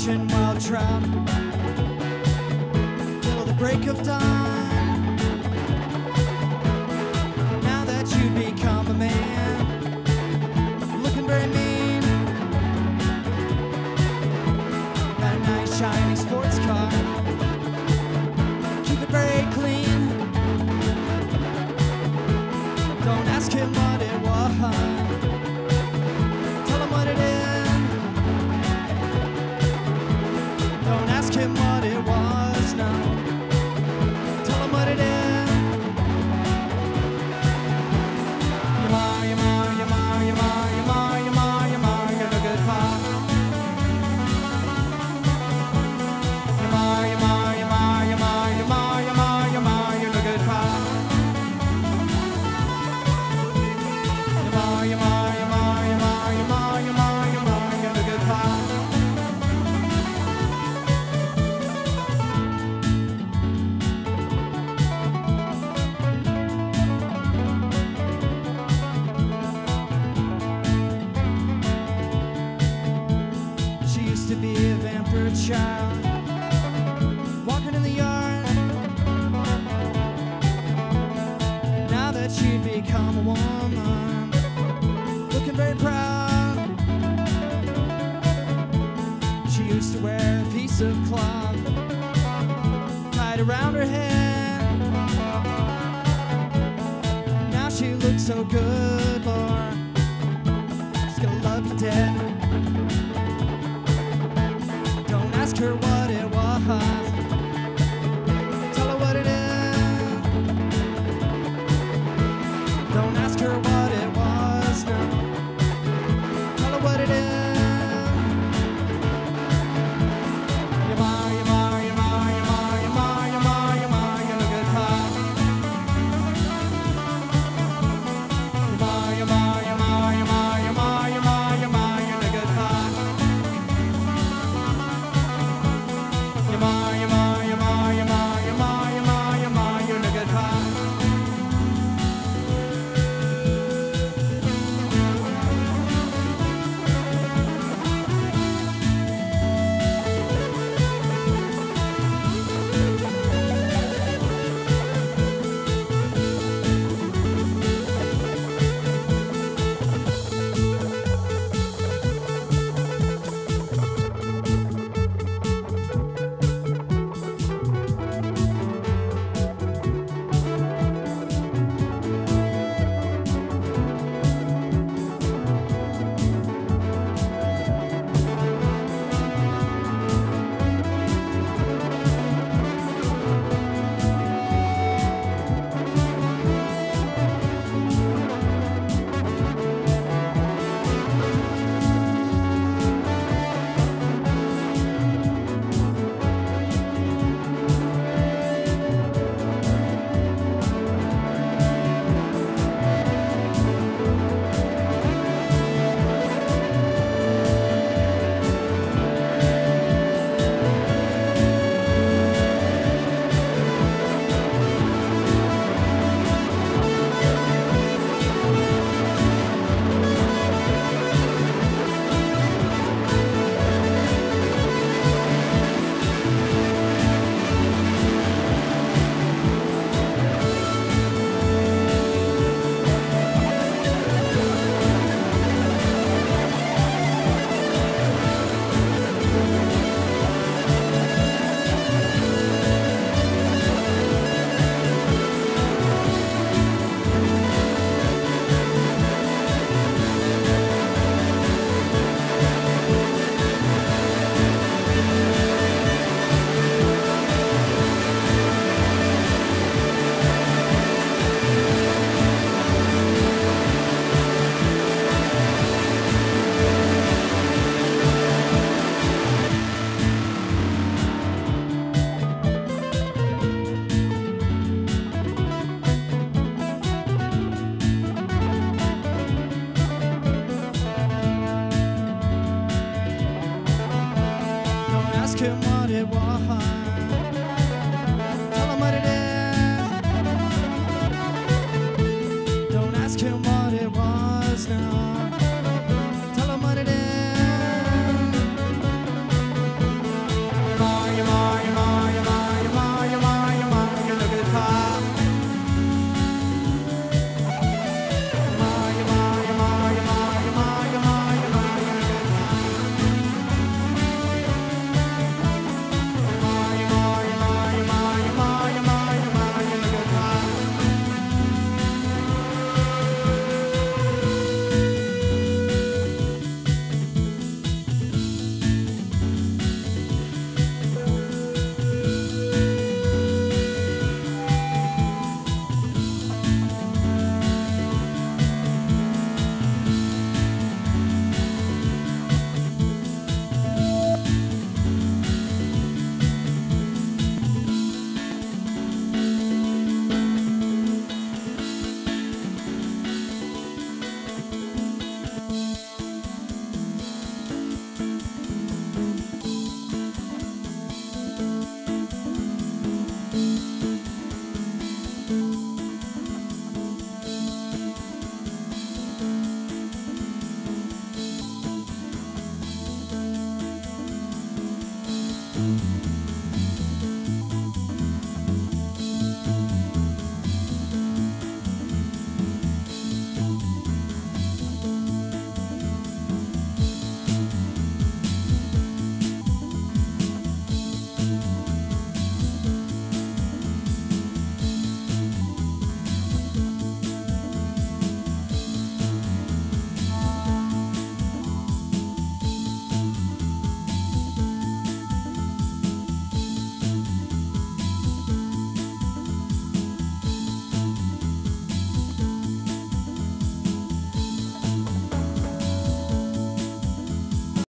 fishing wild trout till the break of dawn. Now that you've become a man, looking very mean, got a nice shiny sports car, keep it very clean. Don't ask him what it was, tell him what it is. Don't ask him what it was, no. Tell him what it is. Your ma, your ma, your ma, your ma, your ma, your ma, your ma, you're no good pa. Your ma, your ma, your ma, your ma, your ma, your ma, your ma, you're no good pa. Your ma, your ma, your ma, your ma, your ma, your ma, your ma, you're no good pa. To be a vampire child, walking in the yard. Now that you've become a woman, looking very proud. She used to wear a piece of cloth tied around her head. Now she looks so good, Lord, she's gonna love you dead. Ask her what it was, tell her what it is. Don't ask her what it was, no. Tell her what it is. Your ma, your ma, your ma, your ma, your ma, your ma, your ma, you're no good pa. Your ma, your ma, your ma, your ma, your ma, your ma, your ma, you're no good pa. Your ma, your ma, your ma, your ma, your ma, your ma, your ma, you're no good pa. Ask him what it was.